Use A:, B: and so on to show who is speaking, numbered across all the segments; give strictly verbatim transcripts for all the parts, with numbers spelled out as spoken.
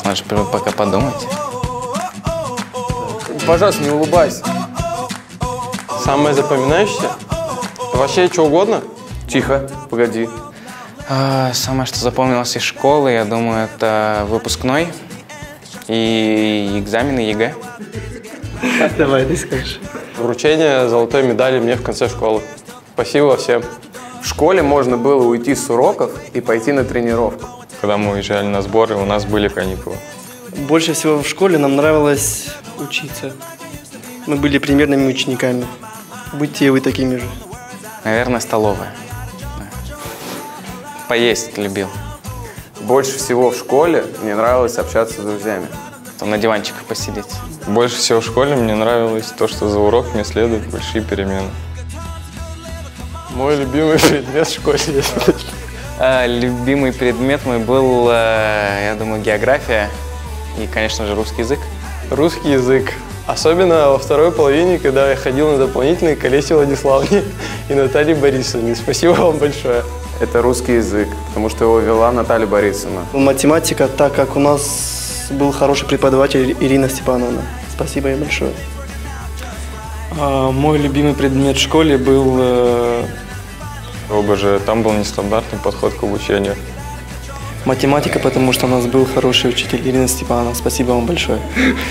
A: Можешь пока подумать.
B: Пожалуйста, не улыбайся. Самое запоминающееся? Вообще что угодно? Тихо, погоди.
A: А, самое, что запомнилось из школы, я думаю, это выпускной и экзамены ЕГЭ.
C: Давай, ты скажешь.
B: Вручение золотой медали мне в конце школы. Спасибо всем.
D: В школе можно было уйти с уроков и пойти на тренировку.
E: Когда мы уезжали на сборы, у нас были каникулы.
C: Больше всего в школе нам нравилось учиться. Мы были примерными учениками. Будьте и вы такими же.
A: Наверное, столовая. Поесть любил.
D: Больше всего в школе мне нравилось общаться с друзьями.
A: Там на диванчиках посидеть.
E: Больше всего в школе мне нравилось то, что за уроками следуют большие перемены.
B: Мой любимый предмет в школе.
A: А, любимый предмет мой был, я думаю, география и, конечно же, русский язык.
B: Русский язык. Особенно во второй половине, когда я ходил на дополнительные к Олесе Владиславовне и Наталье Борисовне. Спасибо вам большое.
D: Это русский язык, потому что его вела Наталья Борисовна.
C: Математика, так как у нас был хороший преподаватель Ирина Степановна. Спасибо ей большое.
F: А, мой любимый предмет в школе был... Э...
E: ОБЖ. Там был нестандартный подход к обучению.
F: Математика, потому что у нас был хороший учитель Ирина Степановна. Спасибо вам большое.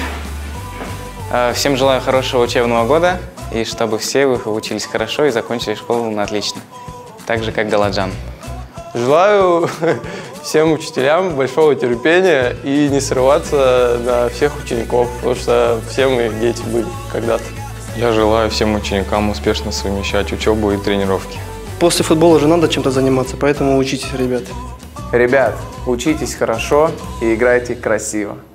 A: Всем желаю хорошего учебного года и чтобы все вы учились хорошо и закончили школу на отлично. Так же, как Галаджан.
B: Желаю всем учителям большого терпения и не срываться на всех учеников, потому что все мы дети были когда-то.
E: Я желаю всем ученикам успешно совмещать учебу и тренировки.
C: После футбола же надо чем-то заниматься, поэтому учитесь, ребят.
D: Ребят, учитесь хорошо и играйте красиво.